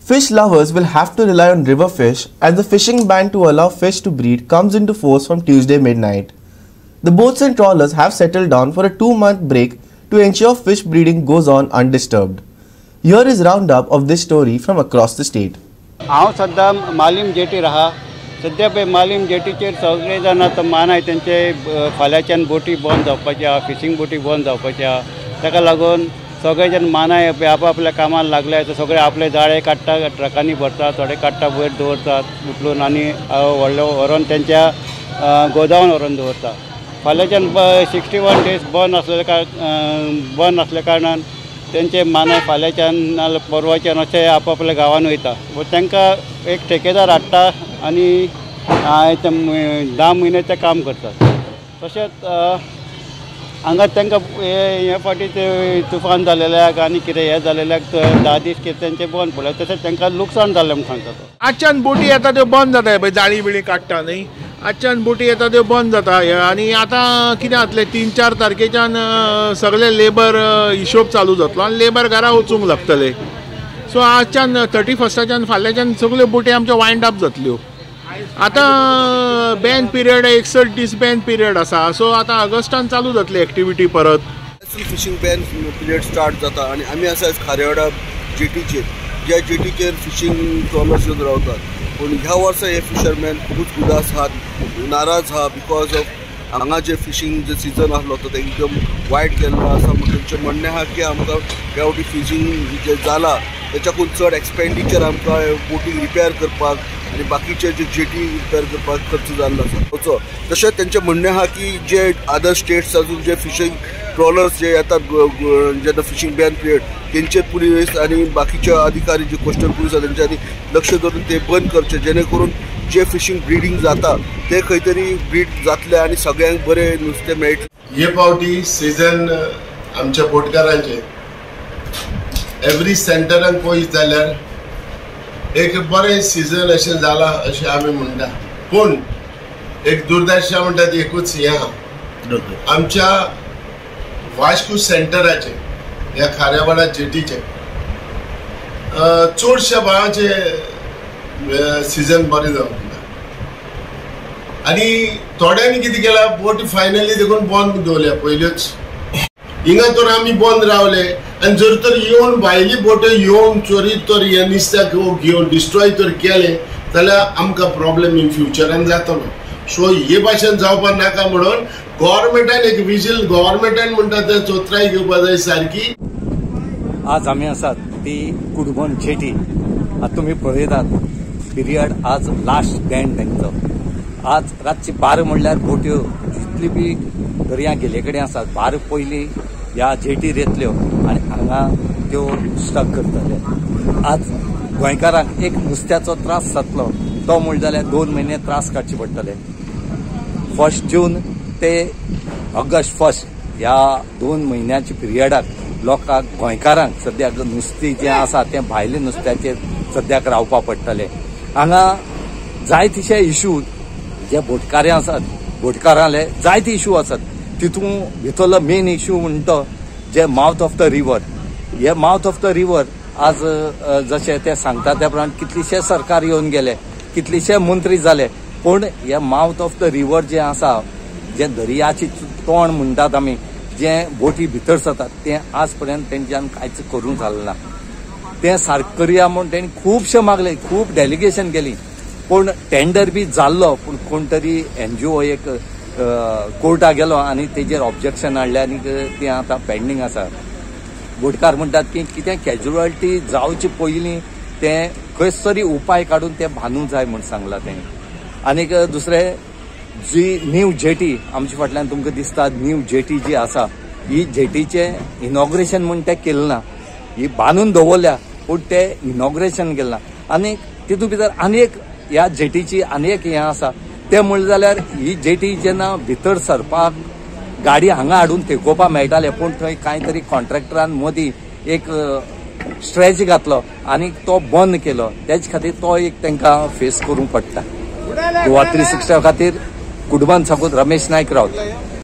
Fish lovers will have to rely on river fish as the fishing ban to allow fish to breed comes into force from Tuesday midnight. The boats and trawlers have settled down for a 2-month break to ensure fish breeding goes on undisturbed. Here is roundup of this story from across the state. हांव सद्दां Malim jetty राहा सद्या पळय मालीम जेटीचेर सगळे जाण आतां मानाय तेंचे फाल्यांच्यान बोटी बंद जावपाचे आहा, फिशींग बोटी बंद जावपाचे आहा. ताका लागून सगळे जण मानाय आपल्या कामाक लागले सगळे आपले जाळे काडटा, ट्रकांनी भरतात, थोडे काडटा वयर दवरतात उखलून आनी व्हडले व्हरून तेंच्या गोदावान व्हरून दवरतात. फाल्यांच्यान 61 days बंद आसले कारणान तेंचे मानाय फाल्यांच्यान नाल्यार परवाच्यान अशें आपल्या गांवान वयता. तांकां एक ठेकेदार हाडटा आनी 10 म्हयने ते काम करतात. तशेंच हांगा तांकां हे फाटी तुफान जालेल्याक आनी कितें हें जालेल्याक 10 दीस कितें तेंचें बंद पडलें. तशेंच तांकां लुकसाण जालें म्हूण सांगता. आजच्यान बोटी येता त्यो बंद जाता पळय, जाळी बिळी काडटा न्ही, आजच्यान बोटी येता त्यो बंद जाता. आनी आतां कितें जातलें 3-4 तारखेच्यान सगळे लेबर हिशोब चालू जातलो आनी लेबर घरा वचूंक लागतले. सो आजच्यान 31st फाल्यांच्यान सगळ्यो बोटी आमच्यो वायंड अप जातल्यो. आतां बॅन पिरियड 61 दीस बॅन पिरियड आसा. सो आतां ऑगस्टान चालू जातली एक्टिविटी परत. फिशिंग बॅन पिरियड स्टार्ट जाता आनी आमी आसा खारेवाडा जेटीचेर, ज्या जेटीचेर फिशिंग ट्रॉलर्स येवन रावतात. पूण ह्या वर्सा हे फिशरमॅन खूबच उदास आहात, नाराज आहा बिकॉज ऑफ हांगा जे फिशिंग जे सीजन आसलो तो एकदम वायट गेल्लो आसा. तेंचें म्हणणें आहा की आमकां ह्या फावटी फिशिंग जे जाला तेच्याकून चड एक्सपेंडिचर आमकां बोटी रिपेर करपाक आनी बाकीचे जे जेटी रिपेर करपाक खर्च जाल्लो आसा. तशेंच तेंचें म्हणणें आहा की जे अदर स्टेट्स आसून जे फिशिंग ट्रॉलर्स जे येतात जेन्ना फिशिंग बॅन पिरियड तेंचे पुलीस आनी बाकीचे अधिकारी जे कोस्टल पुलीस आसा तेंच्यांनी लक्ष दवरून ते बंद करचे, जेणे करून जे फिशिंग ब्रिडींग जाता ते खंय तरी ब्रीड जातले आनी सगळ्यांक बरें नुस्तें मेळटलें. हे फावटी सिजन आमच्या बोटकारांचे एवरी सेंटरान पळयत जाल्यार एक बरें सिजन अशें जाला अशें आमी म्हणटा. पूण एक दुर्दशा म्हणटा ती एकूच हें आहा, आमच्या वास्को सेंटराचे ह्या खारेवाडा जेटीचे चडशा भागाचे सिजन बरें जावंक ना. आनी थोड्यांनी कितें केलां, बोटी फायनली देखून बंद दवरल्या पयल्योच. हिंगा तर आमी बंद रावले आनी जर तर येवन भायली बोटी येवन चोरी तर हे नुस्त्याक घेवन डिस्ट्रॉय तर केले जाल्यार आमकां प्रॉब्लेम इन फ्युचरान जातलो. सो हे भाशेन जावपाक नाका म्हणून गव्हर्मेंटान एक विजील गव्हर्मेंटान म्हणटा ते चोत्राय घेवपा जाय सारकी. आज आमी आसात ती कुडबन जेटी. आतां तुमी पळयतात पिरियड आज लास्ट बॅन तेंचो. आज रातची 12 म्हणल्यार बोट्यो जितली बी दर्या गेले कडेन आसात 12 पयलीं ह्या जेटीर येतल्यो आनी हांगा त्यो स्टक करतले. आज गोंयकारांक एक नुस्त्याचो त्रास जातलो तो म्हणलें जाल्यार 2 म्हयने त्रास काडचे पडटले. 1 जून ते ऑगस्ट 1 ह्या 2 म्हयन्याच्या पिरियडाक लोकांक गोंयकारांक सद्याक नुस्तें जें आसा तें भायल्या नुस्त्याचेर सद्याक रावपा पडटलें. हांगा जायतीशे इशू जे बोटकारे आसात, बोटकाराले जायते इशू आसात. तितून भितरलो मेन इशू म्हणटा जे माउथ ऑफ द रिवर. हे माउथ ऑफ द रिवर आज जशें ते सांगता त्या प्रमाण कितलीशे सरकार येवन गेले, कितलीशे मंत्री जाले, पूण हे माउथ ऑफ द रिवर जे आसा, जे दर्याची तोंड म्हणटात आमी, जे बोटी भितर जातात तें आज पर्यंत तेंच्यान कांयच करूंक जालें ना. तें सारकें करया म्हूण तेणी खुबशे मागले, खूब डेलिगेशन केली, पूण टेंडर बी जाल्लो. पूण कोण तरी NGO एक कोर्टाक गेलो आनी तेजेर ऑब्जेक्शन हाडलें आनी तें आतां पेंडींग आसा. बोटकार म्हणटात की कितें कॅज्युअलिटी जावचे पयलीं तें खंयच तरी उपाय काडून तें बांदूंक जाय म्हूण सांगलां तेणी. आनीक दुसरें जी न्यू जेटी आमचे फाटल्यान तुमकां दिसता न्यू जेटी जी आसा ही जेटीचें इनॉग्रेशन म्हूण तें केलें ना. ही बांदून दवरल्या पूण तें इनॉग्रेशन केलें ना. आनी तितूंत भितर आनी एक ह्या जेटीची आनी एक हें आसा तें म्हणलें जाल्यार ही जेटी जेन्ना भितर सरपाक गाडी हांगा हाडून तेकोवपा मेळटाले, पूण थंय कांय तरी कॉन्ट्रॅक्टरान मदीं एक स्ट्रेच घातलो आनी तो बंद केलो. तेजे खातीर तो एक तांकां फेस करूंक पडटा. गोवा 360 खातीर कुडबन साकून रमेश नायक रावत.